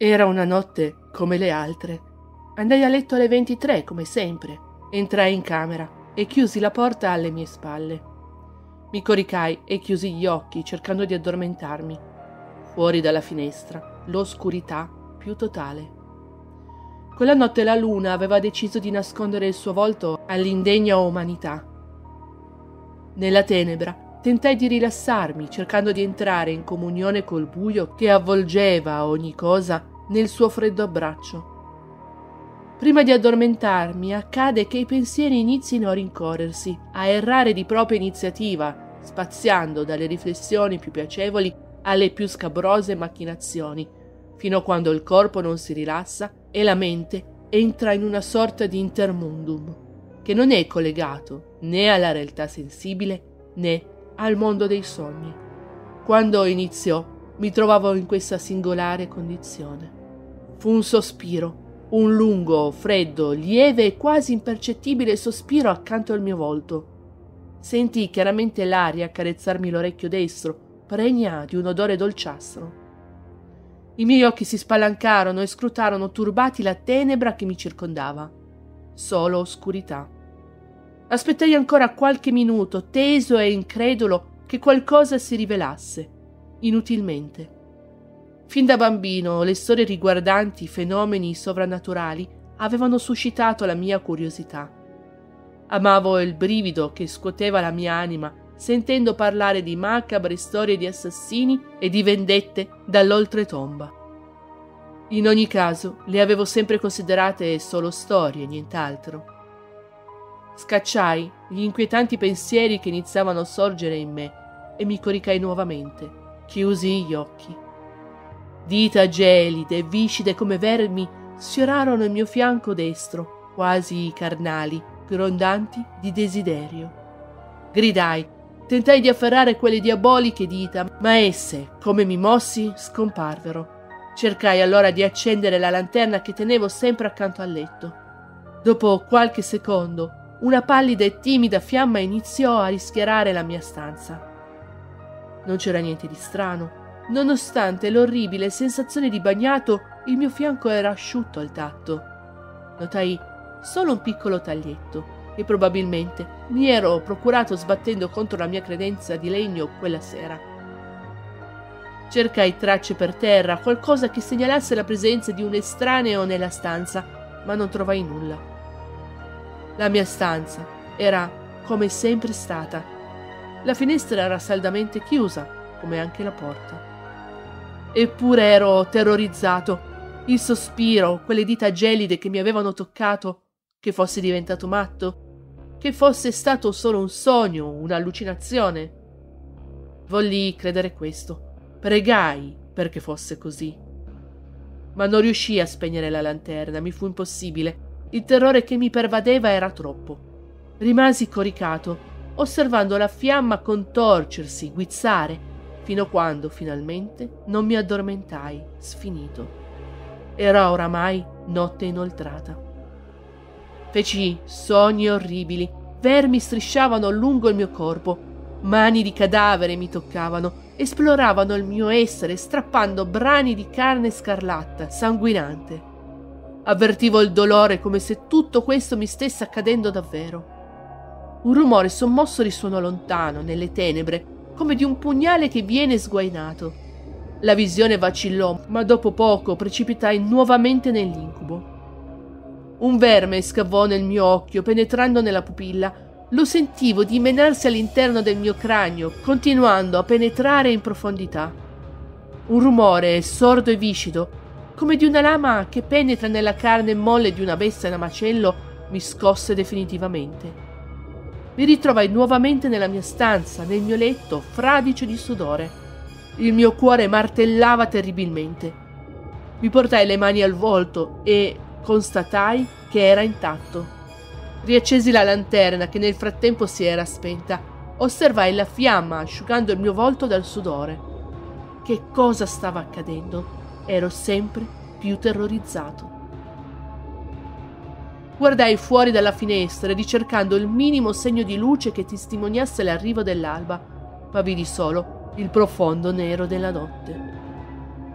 Era una notte come le altre. Andai a letto alle 23, come sempre. Entrai in camera e chiusi la porta alle mie spalle. Mi coricai e chiusi gli occhi, cercando di addormentarmi. Fuori dalla finestra, l'oscurità più totale. Quella notte la luna aveva deciso di nascondere il suo volto all'indegna umanità. Nella tenebra tentai di rilassarmi, cercando di entrare in comunione col buio che avvolgeva ogni cosa nel suo freddo abbraccio. Prima di addormentarmi accade che i pensieri inizino a rincorrersi, a errare di propria iniziativa, spaziando dalle riflessioni più piacevoli alle più scabrose macchinazioni, fino a quando il corpo non si rilassa e la mente entra in una sorta di intermundum, che non è collegato né alla realtà sensibile né al mondo dei sogni. Quando iniziò, mi trovavo in questa singolare condizione. Fu un sospiro, un lungo, freddo, lieve e quasi impercettibile sospiro accanto al mio volto. Sentii chiaramente l'aria accarezzarmi l'orecchio destro, pregna di un odore dolciastro. I miei occhi si spalancarono e scrutarono turbati la tenebra che mi circondava. Solo oscurità. Aspettai ancora qualche minuto, teso e incredulo che qualcosa si rivelasse, inutilmente. Fin da bambino le storie riguardanti fenomeni sovrannaturali avevano suscitato la mia curiosità. Amavo il brivido che scuoteva la mia anima sentendo parlare di macabre storie di assassini e di vendette dall'oltretomba. In ogni caso, le avevo sempre considerate solo storie, nient'altro. Scacciai gli inquietanti pensieri che iniziavano a sorgere in me e mi coricai nuovamente. Chiusi gli occhi. Dita gelide e viscide come vermi sfiorarono il mio fianco destro, quasi carnali, grondanti di desiderio. Gridai, tentai di afferrare quelle diaboliche dita, ma esse, come mi mossi, scomparvero. Cercai allora di accendere la lanterna che tenevo sempre accanto al letto. Dopo qualche secondo, una pallida e timida fiamma iniziò a rischiarare la mia stanza. Non c'era niente di strano. Nonostante l'orribile sensazione di bagnato, il mio fianco era asciutto al tatto. Notai solo un piccolo taglietto che probabilmente mi ero procurato sbattendo contro la mia credenza di legno quella sera. Cercai tracce per terra, qualcosa che segnalasse la presenza di un estraneo nella stanza, ma non trovai nulla. La mia stanza era come sempre stata. La finestra era saldamente chiusa, come anche la porta. Eppure ero terrorizzato. Il sospiro, quelle dita gelide che mi avevano toccato, che fosse diventato matto, che fosse stato solo un sogno, un'allucinazione. Volli credere questo. Pregai perché fosse così. Ma non riuscii a spegnere la lanterna, mi fu impossibile. Il terrore che mi pervadeva era troppo. Rimasi coricato, osservando la fiamma contorcersi, guizzare, fino a quando, finalmente, non mi addormentai, sfinito. Era oramai notte inoltrata. Feci sogni orribili, vermi strisciavano lungo il mio corpo, mani di cadavere mi toccavano, esploravano il mio essere, strappando brani di carne scarlatta, sanguinante. Avvertivo il dolore come se tutto questo mi stesse accadendo davvero. Un rumore sommosso risuonò lontano, nelle tenebre, come di un pugnale che viene sguainato. La visione vacillò, ma dopo poco precipitai nuovamente nell'incubo. Un verme scavò nel mio occhio, penetrando nella pupilla. Lo sentivo dimenarsi all'interno del mio cranio, continuando a penetrare in profondità. Un rumore sordo e viscido, come di una lama che penetra nella carne molle di una bestia da macello, mi scosse definitivamente. Mi ritrovai nuovamente nella mia stanza, nel mio letto, fradicio di sudore. Il mio cuore martellava terribilmente. Mi portai le mani al volto e constatai che era intatto. Riaccesi la lanterna che nel frattempo si era spenta. Osservai la fiamma asciugando il mio volto dal sudore. Che cosa stava accadendo? Ero sempre più terrorizzato. Guardai fuori dalla finestra, ricercando il minimo segno di luce che testimoniasse l'arrivo dell'alba, ma vidi solo il profondo nero della notte.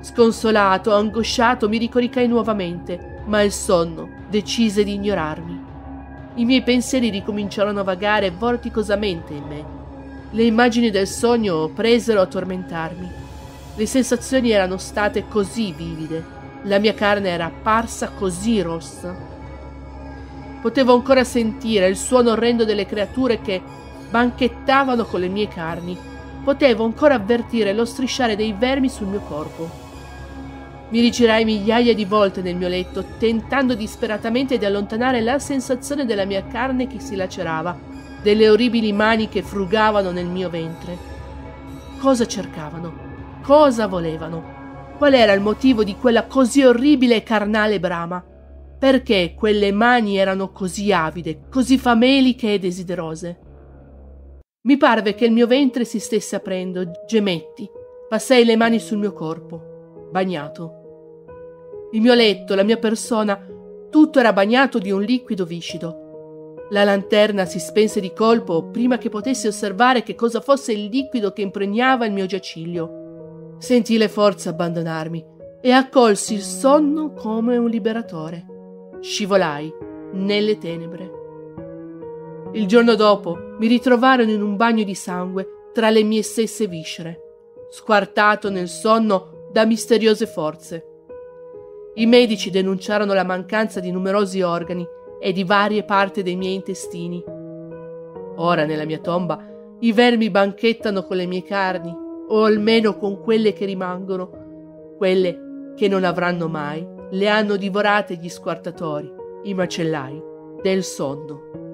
Sconsolato, angosciato, mi ricoricai nuovamente, ma il sonno decise di ignorarmi. I miei pensieri ricominciarono a vagare vorticosamente in me. Le immagini del sogno presero a tormentarmi. Le sensazioni erano state così vivide, la mia carne era apparsa così rossa. Potevo ancora sentire il suono orrendo delle creature che banchettavano con le mie carni. Potevo ancora avvertire lo strisciare dei vermi sul mio corpo. Mi rigirai migliaia di volte nel mio letto, tentando disperatamente di allontanare la sensazione della mia carne che si lacerava, delle orribili mani che frugavano nel mio ventre. Cosa cercavano? Cosa volevano? Qual era il motivo di quella così orribile e carnale brama? Perché quelle mani erano così avide, così fameliche e desiderose? Mi parve che il mio ventre si stesse aprendo, gemetti, passai le mani sul mio corpo, bagnato. Il mio letto, la mia persona, tutto era bagnato di un liquido viscido. La lanterna si spense di colpo prima che potessi osservare che cosa fosse il liquido che impregnava il mio giaciglio. Sentii le forze abbandonarmi e accolsi il sonno come un liberatore. Scivolai nelle tenebre. Il giorno dopo mi ritrovarono in un bagno di sangue tra le mie stesse viscere, squartato nel sonno da misteriose forze. I medici denunciarono la mancanza di numerosi organi e di varie parti dei miei intestini. Ora nella mia tomba i vermi banchettano con le mie carni, o almeno con quelle che rimangono. Quelle che non avranno mai le hanno divorate gli squartatori, i macellai del sonno.